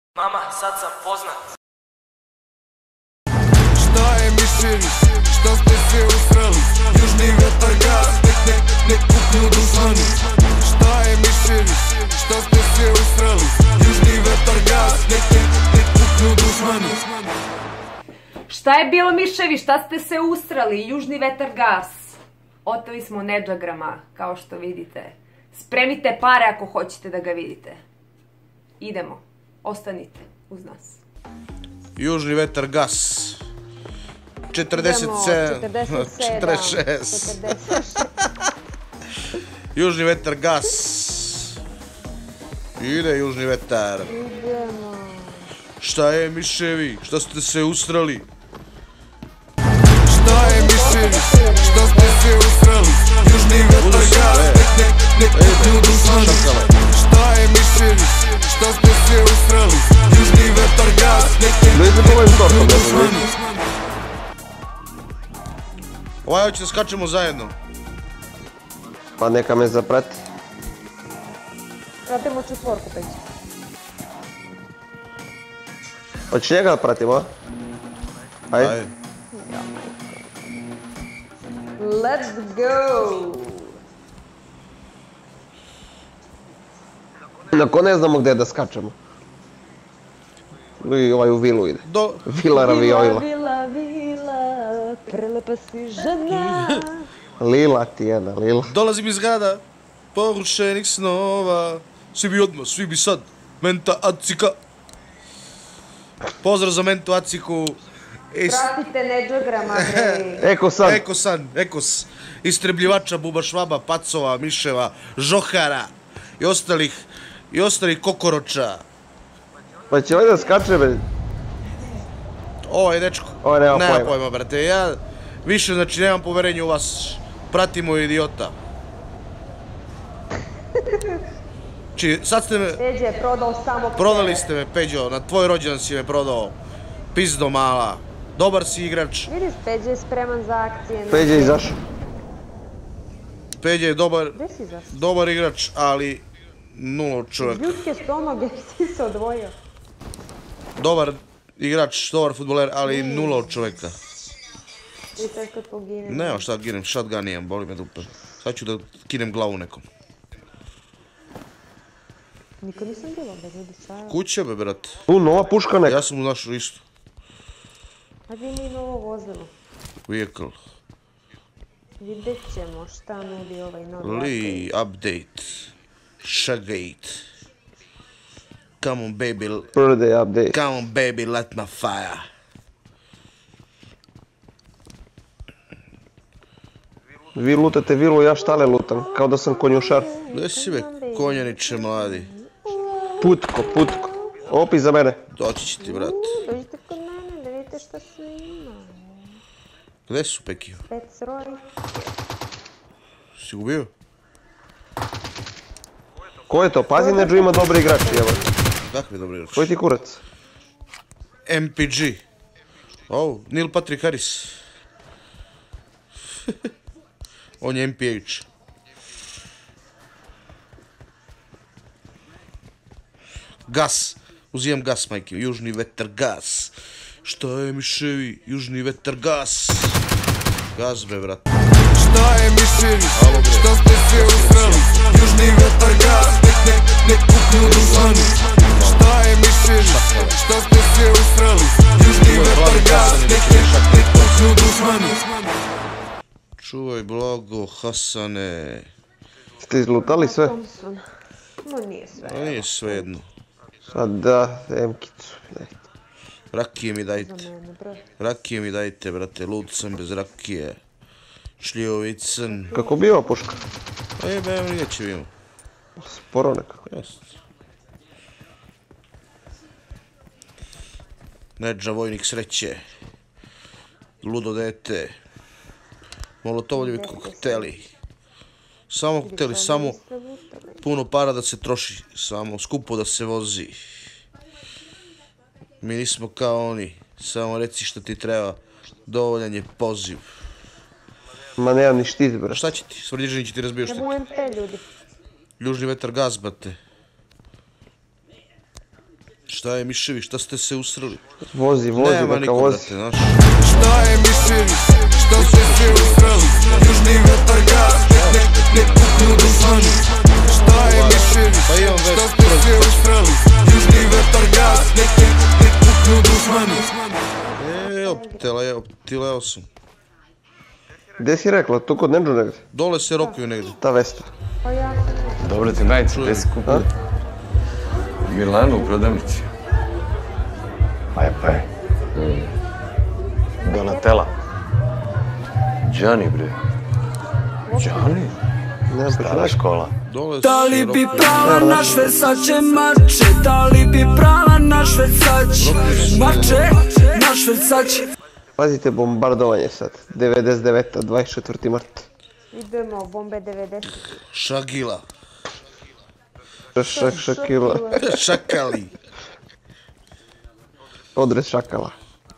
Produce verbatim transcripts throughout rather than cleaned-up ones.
Mama, sad sam poznat. Šta je miševi, šta ste se usrali? Južni vetar gas, nek, nek, nek puknu dušmani. Šta je miševi, šta ste se usrali? Južni vetar gas, nek, nek, nek puknu dušmani. Šta je bilo miševi, šta ste se usrali? Južni vetar gas. Oteli smo Nedžagrama, kao što vidite. Spremite pare ako hoćete da ga vidite. Idemo, ostanite uz nas. Južni vetar gas. četrdeset sedam, četrdeset šest. Južni vetar gas. Ide južni vetar. Idemo. Šta je miševi? Šta ste se usrali? Šta je miševi, šta ste se usrali? Južni vetar gas, nek, nek, nek puknu dušmani. Šta je miševi, šta ste se usrali? Južni vetar gas, nek, nek, nek puknu dušmani. Ovaj hoće da skačemo zajedno. Pa neka me zaprati. Pratimo četvorku, Peđa. Hoće njega da pratimo, a? Ajde. Ajde. Let's go! Nako ne znamo gdje da skačemo. I ovaj u vilu ide. Do... Vila Raviojla. Vila, vila, prelepa si žena. Lila ti jedna, Lila. Dolazim iz grada porušenih snova. Svi bi odmah, svi bi sad. Menta Acika. Pozdrav za Mentu Aciku. Is... Pratite Nedžagrama, bre. Eko sad. Ekosan, Ekos. Istrebljivača Buba Švaba, Pacova, Miševa, Žohara i ostalih, i ostalih kokoroča. Pa će ovaj da skače, be? Ovaj dečko. Ovaj nema pojma. Nema pojma, brate. Ja više, znači, nemam poverenja u vas. Pratimo idiota. Či, sad ste me... Peđa je prodao samo Prodali ste me, Peđo. Na tvoj rođendan si me prodao. Pizdo mala. Dobar si igrač. Vidiš, Peđa je spreman za akcije. Peđa je izašao. Peđa je dobar, Gde si izašao? dobar igrač, ali nulov čovjek. Ljudske stonoge, si se odvojio. Dobar igrač, dobar futboler, ali nulov čovjeka. I sad kad poginem. Nema šta ginem, shotgun nijem, boli me dupe. Sad ću da kinem glavu nekom. Nikad nisam bila, da ljudi stvarno. Kuće be, brate. Tu nova puška neka. Ja sam mu našao isto. Hajde ima i novo vozilo. Vehicle. Vidjet ćemo šta nudi ovaj novi Li, update. Shagate. Come on baby, Birthday update. come on baby, let my fire. Vi lutate vilu, ja štale lutam. Kao da sam konjušar. Gdje si be, konjaniče mladi? Putko, putko. Opi za mene. Doći će ti, brate. Dođite kod mene da vidite šta sve ima. Gdje su Pekio? Pec Rory. Si ubio? Ko je to? Pazi, Nedžu ima dobri igrači, evo. Kakvi dobri igrač? Koji ti kurac? M P G. Oh, Neil Patrick Harris. On je M P H. Gas. Uzimam gas, majke. Južni vetar gas. Šta je miševi? Južni vetar gas. Gas, bre, brat. Šta je miševi, šta ste se usrali? Južni vetar gas, nek, nek, nek puknu dušmani. Šta je miševi, šta ste se usrali? Južni vetar gas, nek, nek, nek puknu dušmani. Čuvaj blago, Hasane. Ste izlutali sve? Thompson. No nije sve. A nije svejedno. A da, emkicu. Rakije mi Za dajte. mene, bro. Rakije mi dajte, brate. Lud sam bez rakije. Šljivovicen. Kako bi ova puška? E, be, nije će vimo. Sporo nekako. Jest. Nedža vojnik sreće. Ludo dete. Molotovljevi kokteli. Samo kokteli, samo puno para da se troši. Samo skupo da se vozi. Mi nismo kao oni. Samo reci što ti treba. Dovoljan je poziv. Ma nema ni štit, bre. Šta će ti? Svrđežin će ti razbio Treba štit. u M P, ljudi. Južni vetar gas, bate. Šta je miševi, šta ste se usrali? Vozi, vozi, Nema neka niko, vozi. brate, znaš. Šta je miševi, šta ste se usrali? Južni vetar gas, nek, nek, nek puknu dušmani. Šta je miševi, šta ste se usrali? Južni vetar gas, nek, nek, nek puknu dušmani. Evo, tele, tileo sam. Gdje si rekla, tu kod Nedžu negdje? Dole se rokaju negdje. Ta Vesta. Dobro ti majice, gdje si kupili? U Milanu, u prodavnici. Pa je, pa je. Donatella. Gianni, bre. Gianni? Ne znam, Stara škola. Dole se Da li bi rokaju. prala na švercače mače? Da li bi prala na švercače mače? Na švercače. Pazite bombardovanje sad. devedeset deveta, dvadeset četvrti mart. Idemo, bombe devedeset. Šagila. Šak, šakila. Šakali. Odres šakala.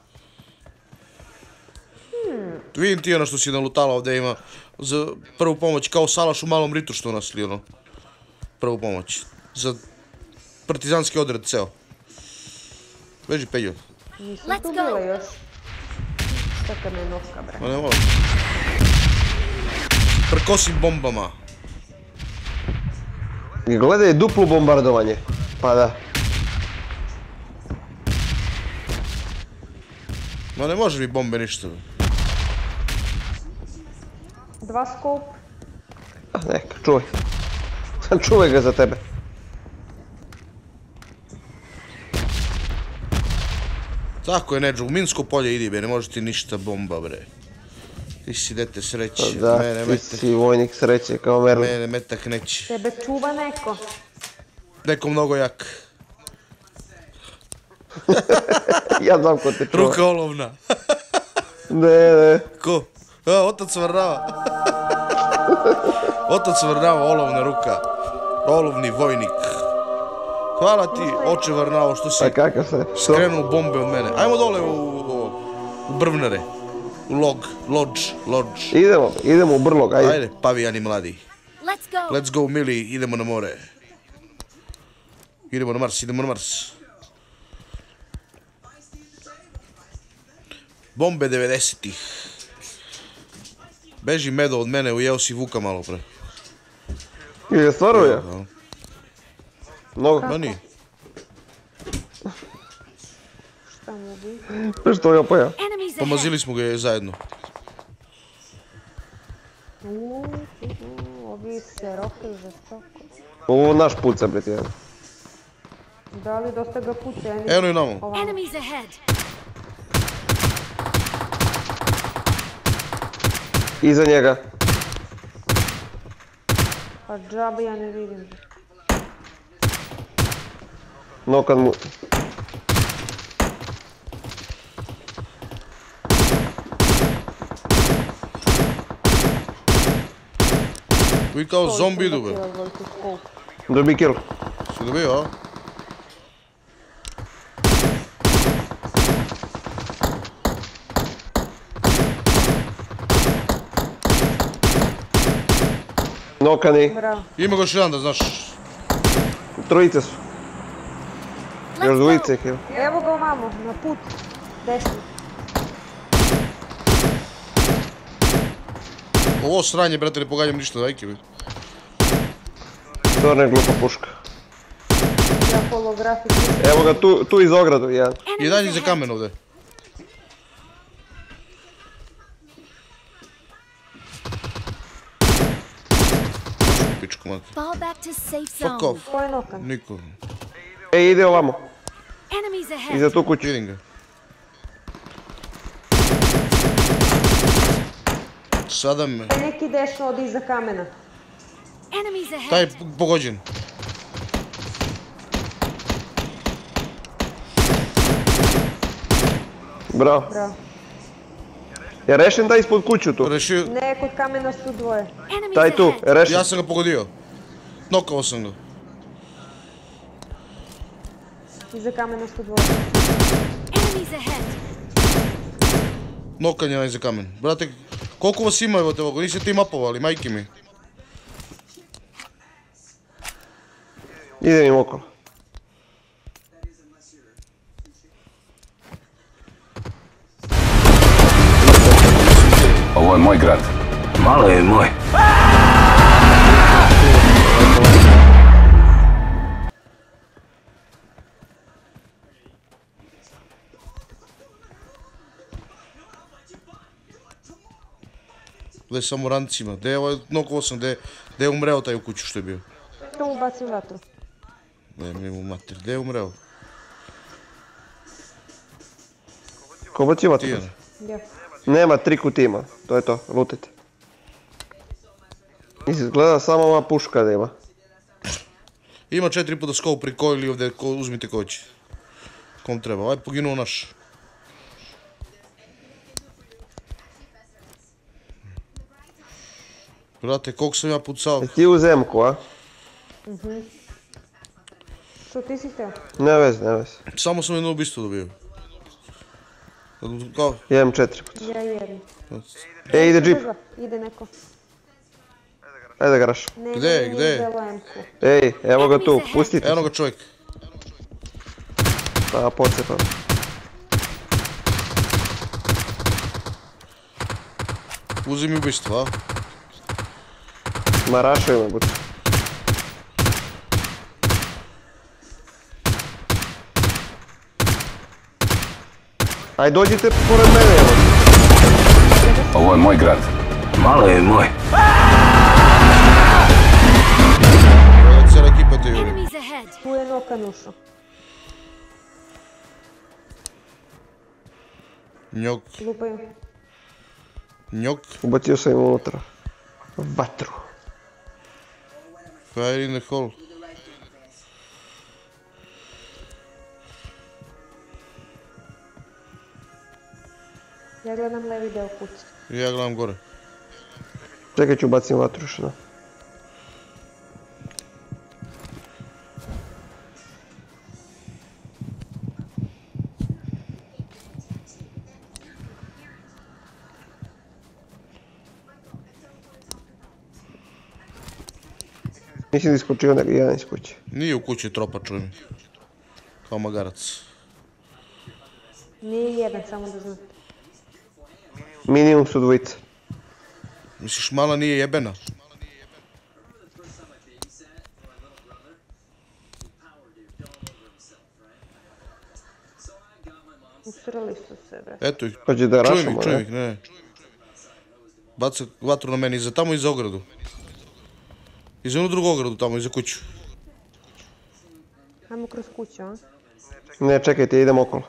Vidim ti ono što si nalutala ovdje ima za prvu pomoć, kao Salaš u malom ritu što nas li ono. Prvu pomoć. Za partizanski odred ceo. Veži Peljo. Nisam tu bila još. Čeka me noska, bre. Ma ne moram. Prkosim bombama. I gledaj duplo bombardovanje. Pa da. Ma ne može mi bombe ništa. Dva skop. Neka, čuvaj. Čuvaj ga za tebe. Tako je, Nedžu, u Minsko polje idi, be, ne može ti ništa bomba, bre. Ti si dete sreće, Da, mene ti metak, si vojnik sreće kao Merlin. mene metak neće. Tebe čuva neko. Neko mnogo jak. Ja znam ko te čuva. Ruka olovna. Ne, ne. Ko? A, otac Varnava. Otac Varnava, olovna ruka. Olovni vojnik. Hvala ti, oče Varnavo, što si Pa kakav se? Što? skrenuo bombe od mene. Ajmo dole u, u, u Brvnare. U log, lodž, lodž. Idemo, idemo u Brlog, ajde. Ajde, pavijani mladi. Let's go. Let's go, mili, idemo na more. Idemo na Mars, idemo na Mars. Bombe devedesetih. Beži Medo od mene, ujeo si Vuka malo pre. Je stvarno je? Mnogo. Ma nije. Šta mu bi? Što ga poja? Enemies ahead. Pomazili smo ga zajedno. Uuu, ovi se rokaju žestoko. Ovo naš puca, bre, jedan. Da li dosta ga puca? Eno i namo. Ovamo. Enemies ahead. Iza njega. Pa džabe ja ne vidim. Nokan mu... Vi kao zombi idu, be. Dobi kill. Si dobio, a? Nokani. Bravo. Ima ga još jedan da znaš. Trojice su. Još Let's dvojice go. kill. Evo ga ovamo, na put. Desno. Ovo sranje, brate, ne pogađam ništa, dajke mi. Stvarno je glupa puška. Ja holografik. Evo ga tu, tu iz ogradu, jedan. I dalje za kamen ovdje. Pičku mat. Fall back to safe Fuck zone. off. Ko je nokan? Niko. E, ide ovamo. Enemies ahead. Iza tu kuću. Vidim ga. Sada me. Neki desno od iza kamena. Enemies ahead. Taj je pogođen. Bravo. Bravo. Je rešen taj ispod kuću tu? Rešio. Ne, kod kamena su dvoje. Enemies Taj tu, ahead. je rešen. Ja sam ga pogodio. Nokao sam ga. Iza kamena su dvoje. Enemies ahead. Nokan je za kamen. Brate, koliko vas ima, evo te ovako, niste ti mapovali, majke mi. Idem im okolo. moj grad. Malo je moj. Gledaj samo rancima. Gdje je ovaj nok osam? Gdje je umreo taj u kuću što je bio? To mu bacim vatru. Ne, mi mu mater. Gdje je umreo? Ko baci vatru? Tijena. Gdje? Nema tri kutima, to je to, lutajte. Izgleda samo ova puška da ima. Ima četiri puta skop pri koji ili ovdje, ko, uzmite koji će. Kom treba, ovaj poginuo naš. Brate, koliko sam ja pucao? Ti u zemku, a? Što ti si htio? Ne veze, ne veze. Samo sam jedno ubistvo dobio. Kao? Jem četiri puta. Ja jedno. E, ide džip. Ide neko. Ajde garaš. Ne, Gde, ne, gde? nije za lemku. Ej, evo ga tu, pustite. Eno ga čovjek. Pa, pocepam. Uzi mi ubistvo, a? Marašaju me, budu. Aj, dođite pored mene, evo. Ovo je moj grad. Malo je moj. Ovo je cijela ekipa te juri. Enemies ahead. Tu je noka nušo. Njok, Lupaju. njok. Ubacio sam im unutra. Vatru. Fire in the hole. Ja gledam levi deo kuće. Ja gledam gore. Čekaj ću bacim vatru još, da. Nisam iskočio nego jedan iz kuće. Nije u kući tropa, čujem. Kao magarac. Nije jedan, samo da znate. Minimum su dvojice. Misliš mala nije jebena? Usrali su se, bre. Eto ih. Hoće da Čujem rašamo, ih, čujem ne? ih, ne. Baca vatru na meni, iza tamo iza ogradu. Iza jednu drugu ogradu tamo, iza kuću. Ajmo kroz kuću, a? Ne, čekajte, idem okolo.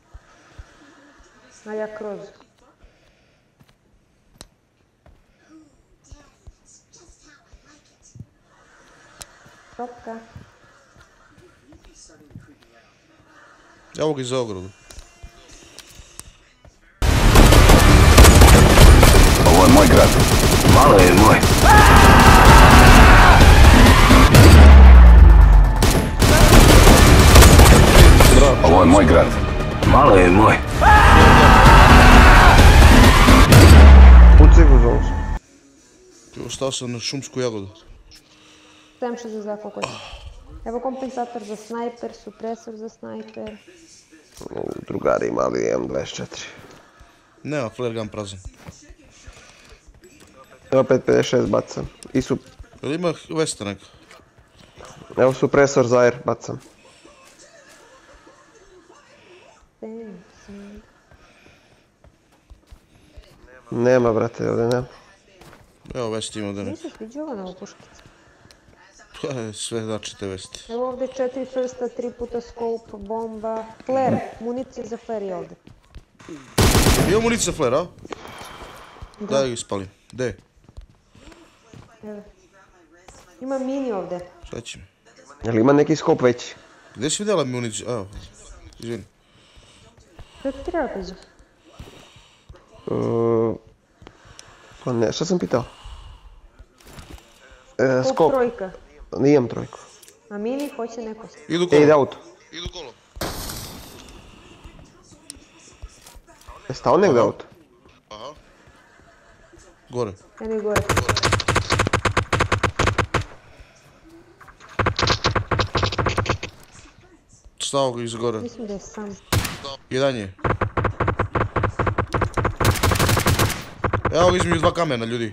A ja kroz. Topka. Evo ga iza ogradu. Ovo je moj grad. Malo je moj. Ovo je moj grad. Malo je moj. Puci go zonu. Ostao sam na šumsku jagodu. Stajem še za zakokot. Evo kompensator za snajper, supresor za snajper. Drugari imali M dvadeset četiri. Nema, flare gun prazan. Evo pet pedeset šest bacam. I su... Jel ima vesta neka? Evo supresor za air bacam. Nema, brate, ovdje nema. Evo vesti ima da ne. Nisi sviđala na ovu puškicu. Sve znači te vesti. Evo ovdje četiri firsta, tri puta scope, bomba, flare, municija za flare je ovdje. Ima municija flare, a? Daj ga ispalim. Gdje? Evo. Ima mini ovdje. Šta će mi? Jel ima neki skop veći? Gdje si vidjela municiju? Evo, izvini. Što ti treba peđa? Uh, pa ne, šta sam pitao? E, Skop skop. trojka. Nijem trojku. A mini hoće neko. Idu E, kolo. ide auto. Idu kolo. Je stao negdje auto? Aha. Gore. Eno je gore. Stao ga iza gore. Mislim da je sam. Jedan je. Evo između dva kamena, ljudi.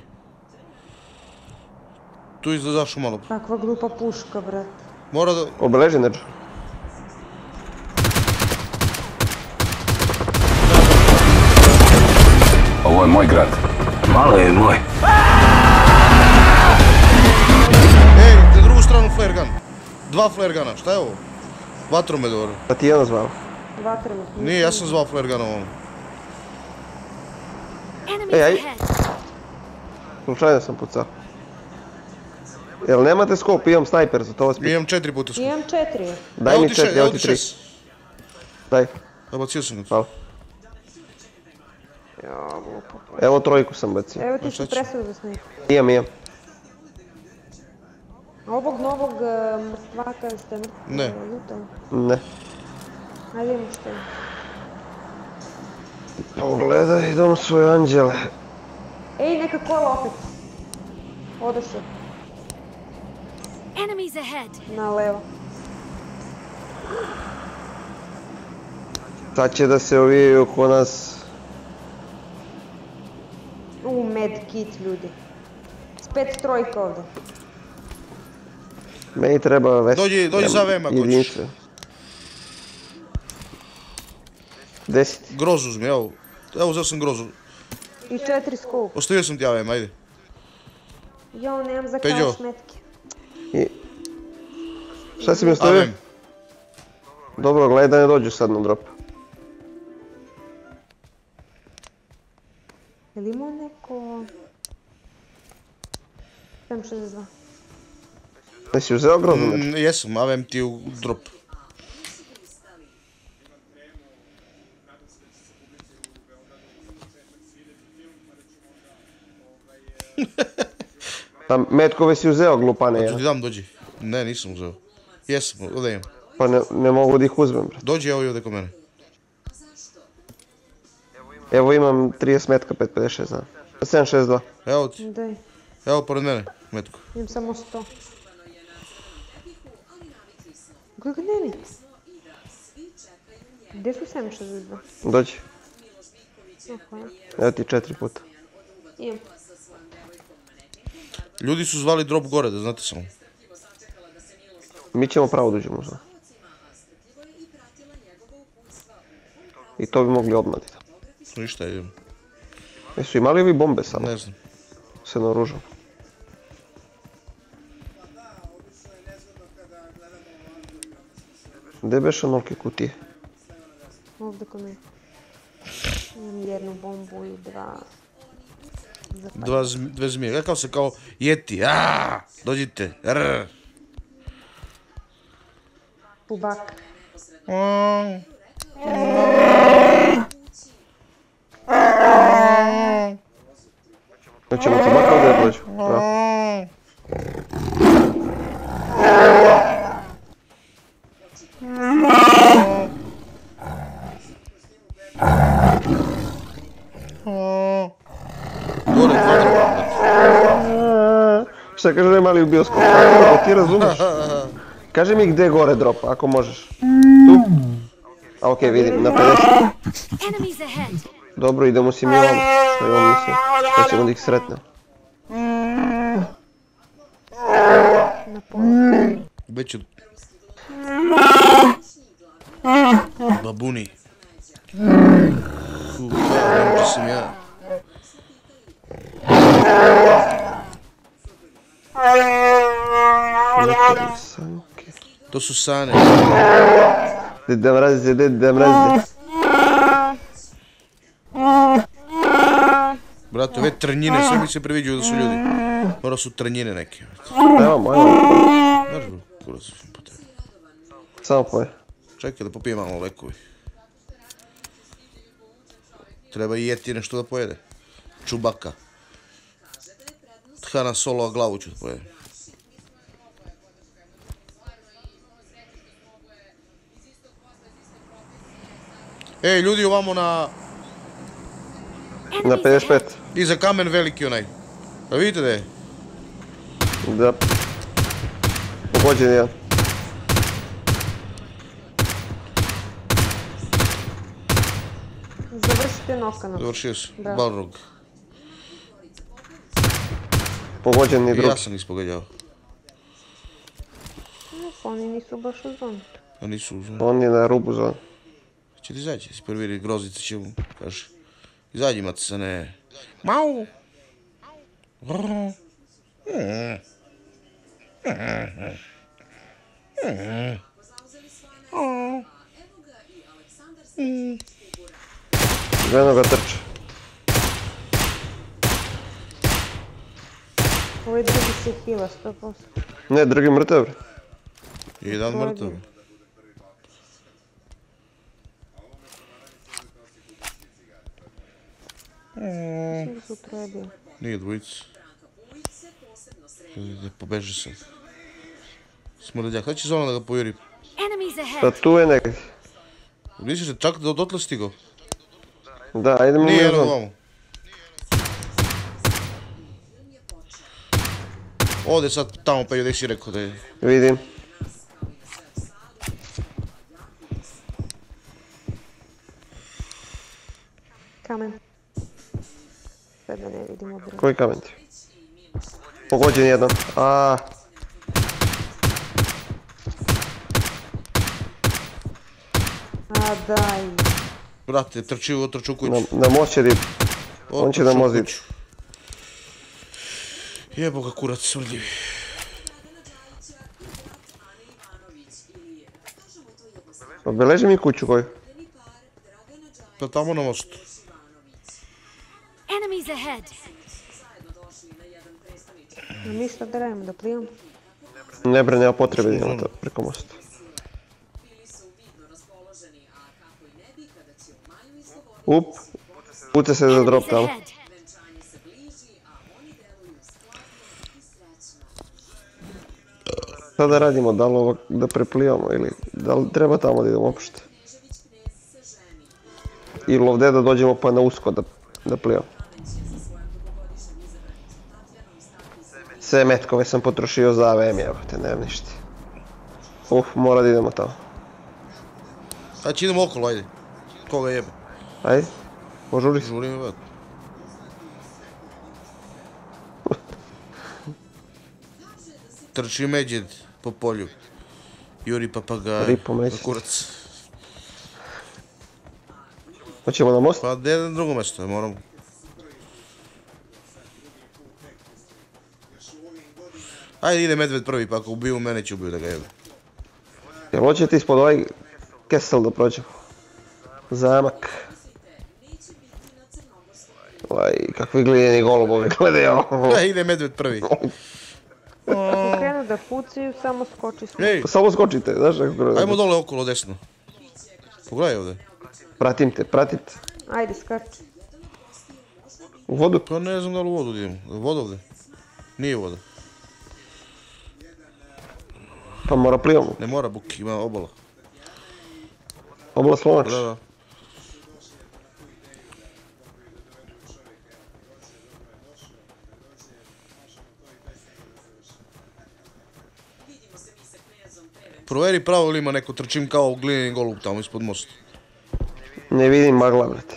Tu izašao malo. Kakva glupa puška, brat. Mora da... Obeleži Nedža. Ovo je moj grad. Malo je moj. Ej, na drugu stranu flare gun. Dva flare guna, šta je ovo? Vatromet. Pa ti jedno zvao. Vatromet. Nije, ja sam zvao flare guna ovom. Enemies Ej, aj. ahead. Slučajno sam pucao. Jel nemate skop, imam snajper, za to vas pitam. Imam četiri puta skop. Imam četiri. Daj mi četiri, evo ti tri. Daj, Bacio sam ga. hvala. Evo trojku sam bacio. Evo ti šta ću ću? presudu za snajper. Imam, imam. Ovog novog uh, mrtvaka ste mrtvi Ne. lutali. Ne. Ajde imamo što je. Pogledaj dom svoje anđele. Ej, neka kola opet. Odoše Enemies ahead. na levo. Sad će da se ovijaju oko nas. U, med kit, ljudi. Spet trojka ovdje. Meni treba vest. Dođi, dođi za vema, ako hoćeš. jedinice. Deset. Grozu uzmi, evo. Evo, uzeo sam grozu. I četiri skup. Ostavio sam ti ja vem, ajde. Jo, nemam za Peđo. kaš metke. I... Šta si mi ostavio? Avem. Dobro, gledaj da ne dođu sad na drop. Je li imao neko... sedam šezdeset dva. Jesi uzeo grozu Nedža? Mm, jesam, avem ti u drop. A metkove si uzeo, glupane, Tu ja? ti dam, dođi. Ne, nisam uzeo. Jesam, ovdje imam. Pa ne, ne mogu da ih uzmem, bre. Dođi, evo i ovdje kod mene. Evo imam trideset metka, pet pedeset šest, znam. sedam šezdeset dva. Evo ti, Daj, evo pored mene, metko. imam samo sto. Gledaj, gledaj mi. Gdje su sedam šezdeset dva? Dođi. Aha, Evo ti četiri puta. imam. Ljudi su zvali drop gore, da znate samo. Mi ćemo pravo da uđemo za. I to bi mogli odmah da idemo. Ništa, idem. Jesu imali ovi bombe samo? Ne znam. Se naoružam. Gdje beše onolike kutije? Ovdje kod mene. Imam jednu bombu i dva... zapaljiva. Dva zmi, dve zmije, rekao se kao jeti, aaa, dođite, rrrr. Pubak. Hoćemo se baka ovdje da prođu. Da. Gore, dva dropa. Šta kaže onaj mali u bioskopu? Kako ti razumeš? Kaži mi gdje je gore drop, ako možeš. Tu? A okej, vidim, na pedeset. Enemies ahead. Dobro, idemo si mi ovom. Što je on mislio? Da ćemo da ih sretnem. Na pola. Već od... Babuni. Fu, da sam ja. Sanke. To su sane. Dede mraze, dede mraze. Brate, ove trnjine, sve mi se previđaju da su ljudi. Mora su trnjine neke. Evo moj, evo. Znaš bro, kurac sam po tebi. Samo poje. Čekaj da popijem malo lekovi. Treba i jeti nešto da pojede. Čubaka. Hana Solo, a glavu ću da pojedem. Ej, ljudi, ovamo na... Na pedeset pet. Iza kamen veliki onaj. Pa vidite da je? Da. Pogođen jedan. Završite noka nas. Završio se. Da. Balrog. Pogođen ni I drugi. ja sam ispogađao. Oni nisu baš u zoni. A nisu u zoni. On je na rubu zone. Će ti izaći, si prvi grozice će mu, kaže. Izađi matica, ne. Mau! Eno ga trče. Ovaj drugi se hila sto posto. Ne, drugi mrtav. Jedan mrtav. Mislim da su troje bili. Nije dvojica. Da pobeže sad. Smrdljak, kada će zona da ga pojuri? Enemies Da ahead. tu je nekak. Misliš da čak do dotle stigao? Da, idemo Nije mi u jedno zonu. ovamo. Ode sad tamo pa gdje si rekao da je. Vidim. Kamen. Sad da ne vidimo broj. Koji kamen ti? Pogođen jednom. A, A daj. Brate, trči u otrču u kuću. na, na most će rib. On će da Otrču u mozi. kuću. Jebo ga kurac smrdi. Obeleži mi kuću koju. Pa tamo na mostu. Enemies ahead. A mi šta da radimo, da plivamo? Ne bre, nema potrebe da idemo to preko mosta. Up. Puca se za drop Enemies tamo. ahead. Šta da radimo, da li ovo da preplivamo ili da li treba tamo da idemo uopšte? Ili ovdje da dođemo pa na usko da, da plivamo. Sve metkove sam potrošio za A V M, jebote, nemam ništa. Uf, mora da idemo tamo. Znači idemo okolo, ajde. Koga jebe? Ajde, požuri se. Žurim, vrat. Trči međed po polju. Juri papagaj. Ripo međed. Na kurac. Hoćemo na most? Pa gdje na drugo mjesto, moramo. Ajde ide medved prvi, pa ako ubiju mene će ubiju da ga jebe. Jel hoćete ispod ovaj kesel da prođemo? Zamak. Aj, kakvi glinjeni golubovi, gledaj ovo. Ajde ide medved prvi. Ako krenu da pucaju, samo skoči s Ej, Samo skočite, znaš kako... ajmo dole okolo desno. Pogledaj ovdje. Pratim te, pratim te. Ajde, skači. U vodu? Pa ne znam da li u vodu idemo. Voda ovdje? Nije voda. Pa mora plivamo. Ne mora buki, ima obala. Obla slonač. Da, da. Proveri pravo ili ima neko trčim kao glineni golub tamo ispod mosta. Ne vidim magla, brate.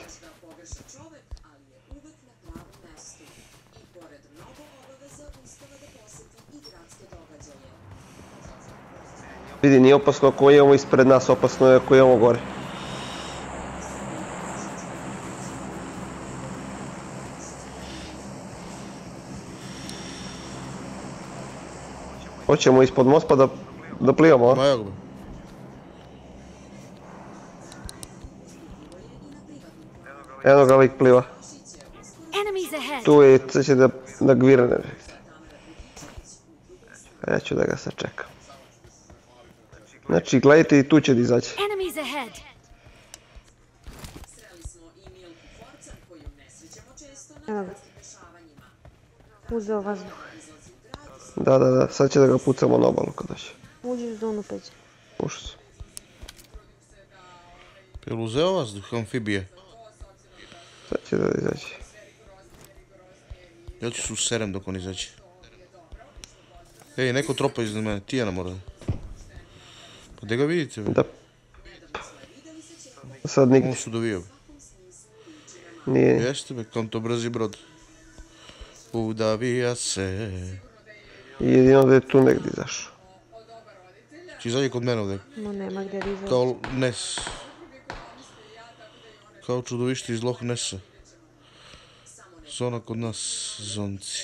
Vidi, nije opasno ako imamo ispred nas, opasno je ako imamo gore. Hoćemo ispod most pa da, da plivamo, a? Ma evo ga. Eno ga lik pliva. Enemies ahead. Tu je, sad će da, da gvirne. A ja ću da ga sačekam. Znači, gledajte i tu će da izaći. Enemies ahead. Evo ga. Uzeo vazduh. Da, da, da, sad će da ga pucamo na obalu kad dođe. Uđi u zonu peđe. Ušao sam. Jel uzeo vazduh, amfibije? Sad će da izaći. Ja ću se userem dok on izaći. Ej, neko tropa iznad mene, Tijana mora. Pa gdje ga vidite? Da. Sad nigdje. On su dovio. Nije. Jeste be, kam to brzi brod. udavija se. Jedino da je tu negdje izašao. Či izađe kod mene ovdje. No nema gdje da izađe. Kao Nes. Kao čudovište iz Loch Nessa. Zona kod nas, zonci.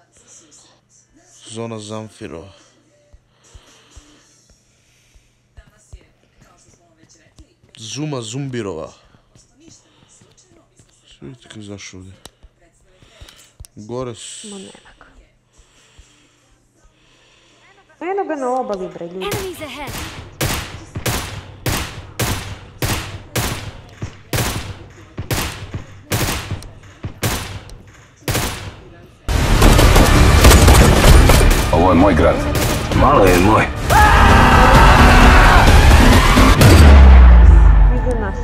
Zona Zamfirova. Zuma Zumbirova. Sve vidite kako izašao ovdje. Gore s... No nema ga. Eno ga na obali, bre, ljudi. Enemies ahead. Ovo je moj grad. Malo je moj. Iza nas.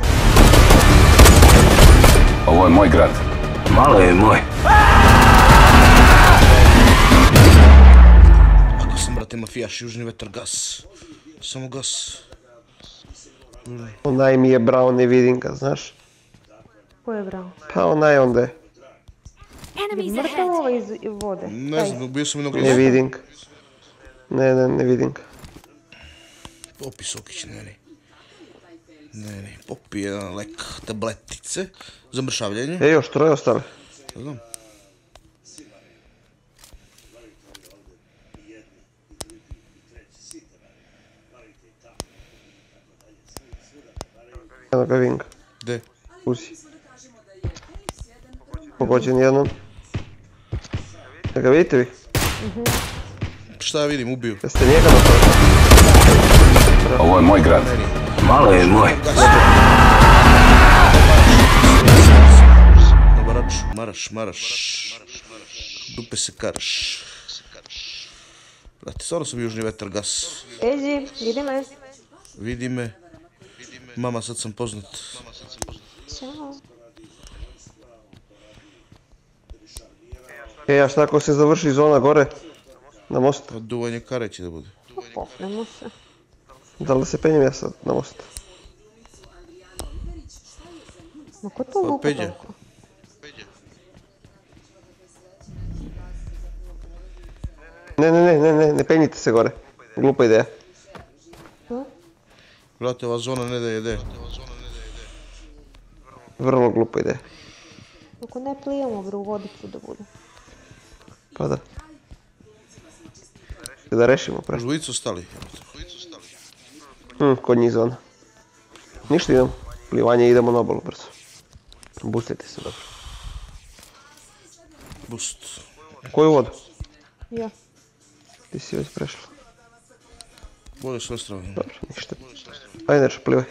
Ovo je moj grad. Malo je moj. Ako sam, brate, mafijaš, južni vetar, gas. Samo gas. Onaj mi je brao, ne vidim ga, znaš? Ko je brao? Pa onaj onda je. Enemies Mrtav ahead. ovaj iz vode. Ne znam, bio sam jednog Ne vidim ga. Ne, ne, ne vidim ga. Popi Sokić, ne, ne. Ne, ne, popi jedan lek tabletice za mršavljenje. E, još troje ostale. Ne znam. Jedno ga vidim ga. Gde? Uzi. Pogođen jednom. Da ga vidite vi? Šta ja vidim, ubiju. Jeste njega napravili? Ovo je moj grad. Malo je moj. Maraš, maraš, maraš. Dupe se karaš. Brate, stvarno sam južni vetar, gas. Eži, vidi me. Vidi me. Mama, sad sam poznat. Ćao. E, a šta ako se završi zona gore? Na most? Pa duvanje kare će da bude. Popnemo se. Da li se penjem ja sad na most? Ma ko to Pa lupa Peđa. toliko? Ne, ne, ne, ne, ne, ne penjite se gore. Glupa ideja. Brate, ova zona ne da jede. Vrlo glupa ideja. Ako ne plijemo, bre, u vodicu da bude. Pa da. Da rešimo pre. Žujicu stali. Hm, kod njih zona. Ništa idemo. Plivanje idemo na obalu brzo. Boostite se dobro. Boost. Koju vodu? Ja. Ti si već prešla. Bolje sve strane. Dobro, ništa. Ajde, nešto, plivaj.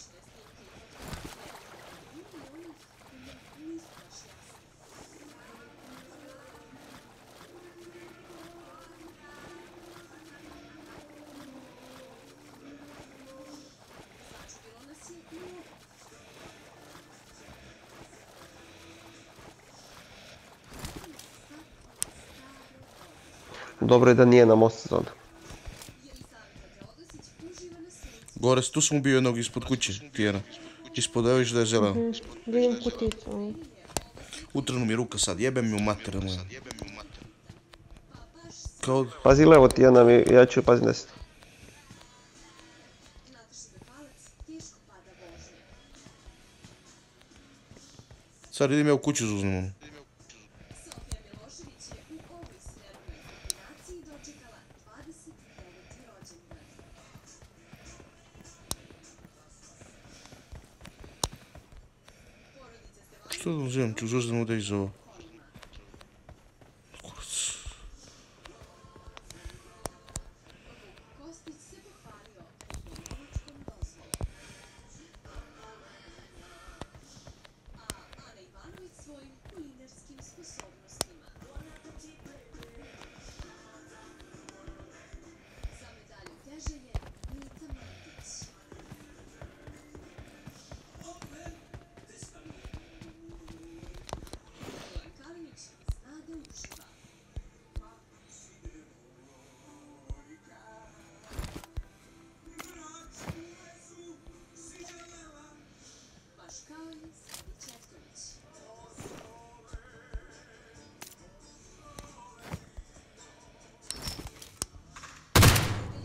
Dobro je da nije na most zona. Gore, tu sam ubio jednog ispod kuće, Tijena. Ispod, evo viš da je zeleno. Vidim kuticu. Utrnu mi ruka sad, jebe mi u mater moja. Kao... Pazi levo ti, ja, nam, ja ću pazim deset. Sad idem ja u kuću zuznem ono. Što da uzimam, ću zuznem ovdje iz ovo. Kurac.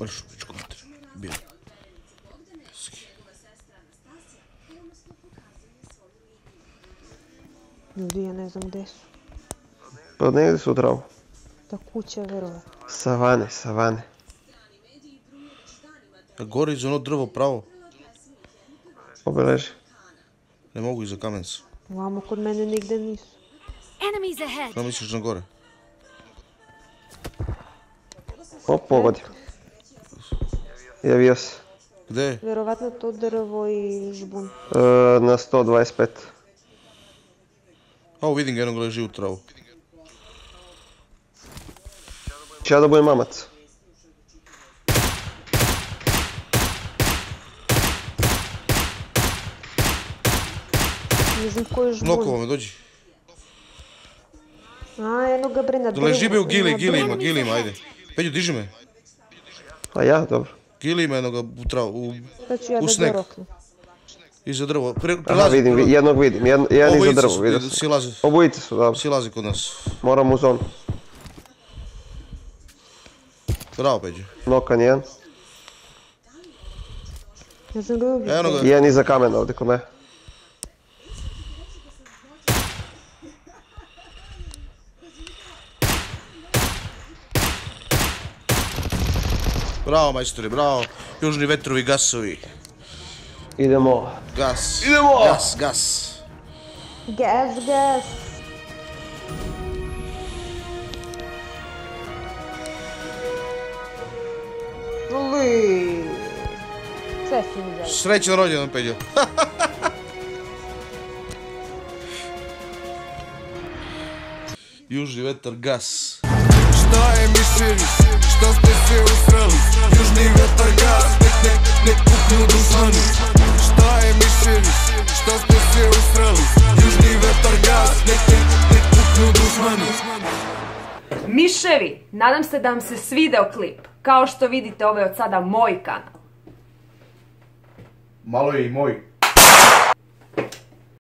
Baš u pičku materinu. Bilo. Ljudi, ja ne znam gdje su. Pa negdje su u travu. Ta kuća, verovatno. Savane, savane. Gore iza ono drvo pravo. Obeleži. Ne mogu iza kamenca. Vamo kod mene nigde nisu. Enemies ahead. Šta misliš na gore? O, pogodi. Javio se. Gde je? Verovatno to drvo i žbun. E, na sto dvadeset pet. A, vidim ga jednog leži u travu. Će ja da budem mamac. Ne znam ko je žbun. Nokovo me, dođi. A, jedno ga bre na drvo. Leži be u gili, gilima, gilima, ajde. Peđo, diži me. A ja, dobro. Gilima jednoga u travu, u, Sad ću ja u da sneg. ga roknem. Iza drvo. Pre, Aha, prelazi. vidim, vi- jednog vidim, jedan, jedan iza Obojica drvo, su, vidio idu, sam. silaze. Obojice su, dobro. Silazi kod nas. Moram u zonu. Bravo, Peđo. Nokan jedan. Ne znam ga ubiti. Eno ga. Jedan iza kamena ovdje kod me. Bravo, majstori, bravo. Južni vetrovi, gasovi. Idemo. Gas. Idemo! Gas, gas. Gas, gas. Uli. Sve si mi zajedno. Srećan rođendan, Peđo. Južni vetar, gas. Šta je miševi, šta ste se usrali? Južni vetar gas, nek, nek, nek puknu dušmani. Šta je miševi, šta ste se usrali? Južni vetar gas, nek, nek, nek puknu dušmani. Miševi, nadam se da vam se svideo klip. Kao što vidite, ovo je od sada moj kanal. Malo je i moj.